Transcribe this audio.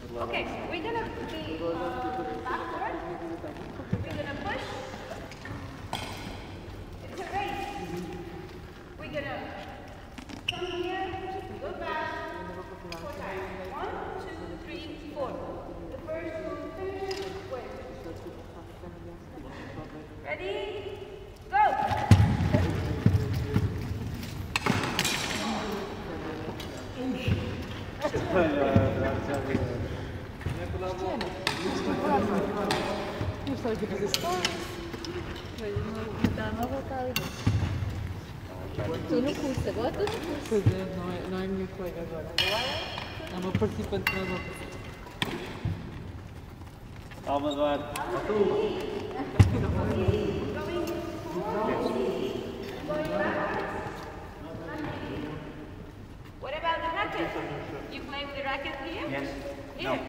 Okay, we're gonna be backward. We're gonna push. It's a race. We're gonna come here, go back 4 times. 1, 2, 3, 4. The first one finish with. Ready? Go! Eu só de fazer stories. Mas não dá uma voltada. Estou no curso, agora estou no curso. Pois é, não é minha colega agora. É uma participante na outra. Calma, Eduardo. What about the racket? You play with the racket here? Yes. Here.